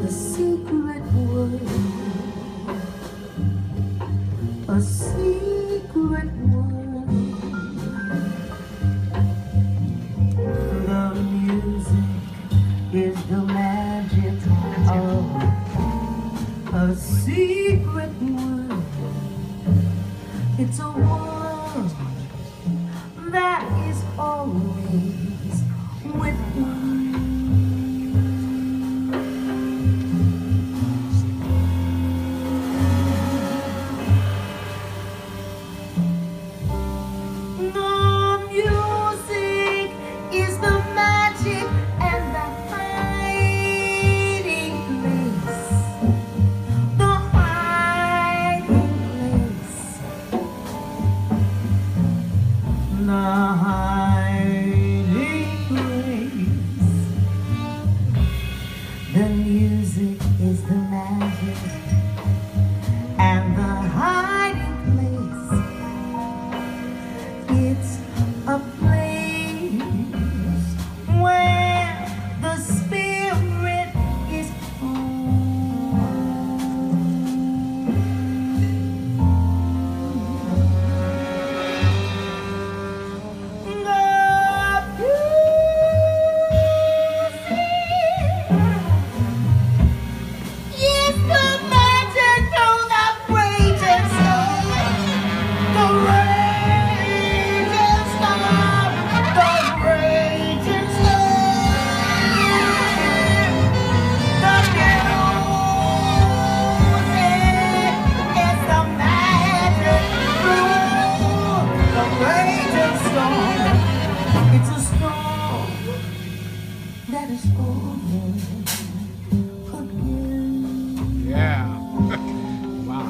a secret word, a secret word. The music is the magic of a secret word. It's a word that is always with me. The music is the magic and the hiding place. It's a place where the spirit is that is over again. Yeah. Wow.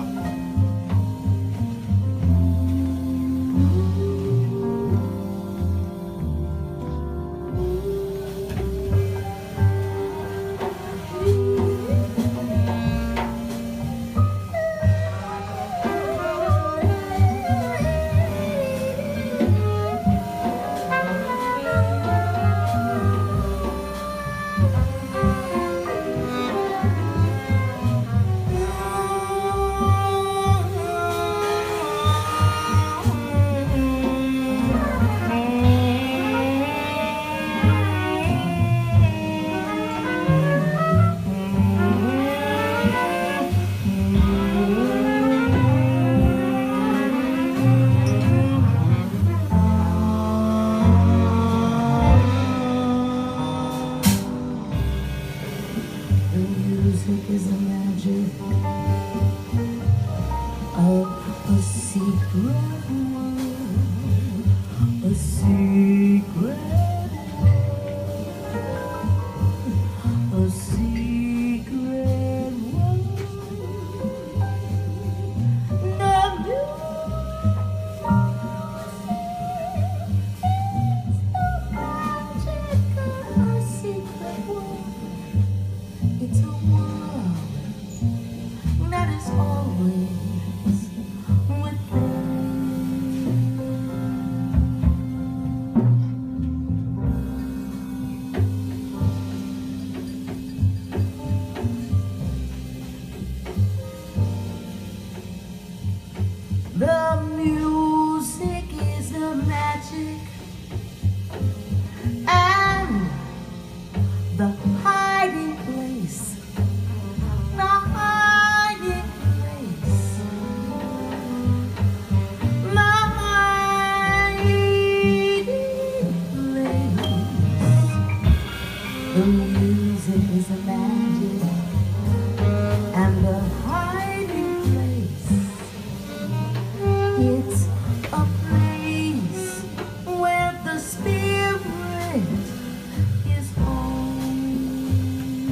Music is the magic of a secret world, a secret world, a secret world. The music of a secret world. It's a world that is always with me. The music is the magic and the hiding place. The hiding place. The hiding place. The music is the magic and the hiding place. It's a place where the spirit is home.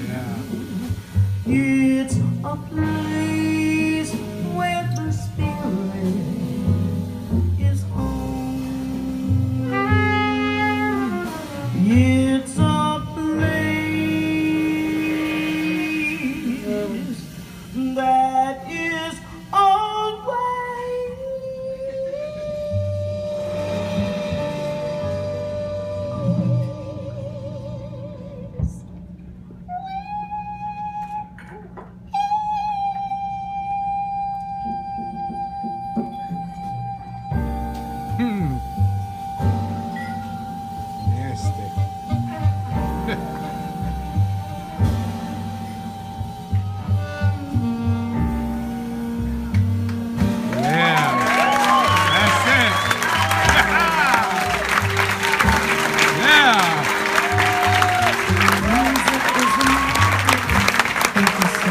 It's a place where the spirit is home. It's a place that is always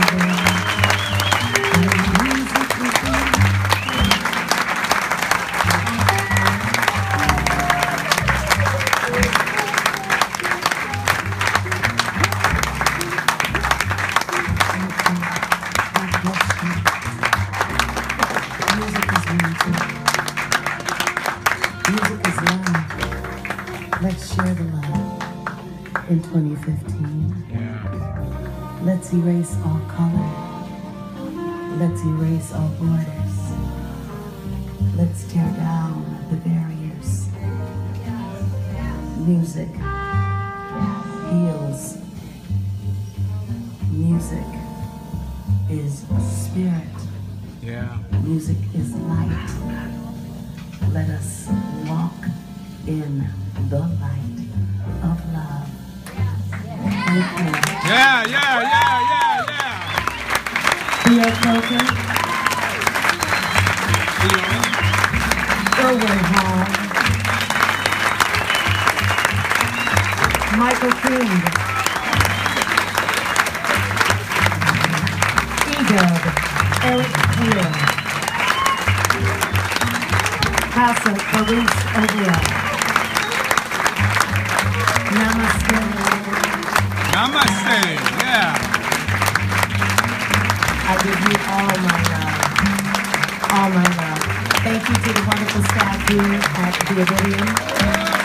Music is love. Let's share the love in 2015. Yeah. Let's erase all color. Let's erase all borders. Let's tear down the barriers. Music heals. Music is spirit. Yeah. Music is light. Let us walk in the light of love. Thank you. Yeah, yeah, yeah, yeah, yeah. Theo Coker, Irwin Hall, Michael King, E-Dub, Eric Hill, Casa Clarice O'Neill. Namaste. Namaste. Yeah. I give you all my love. All my love. Thank you to the wonderful staff here at the Iridium.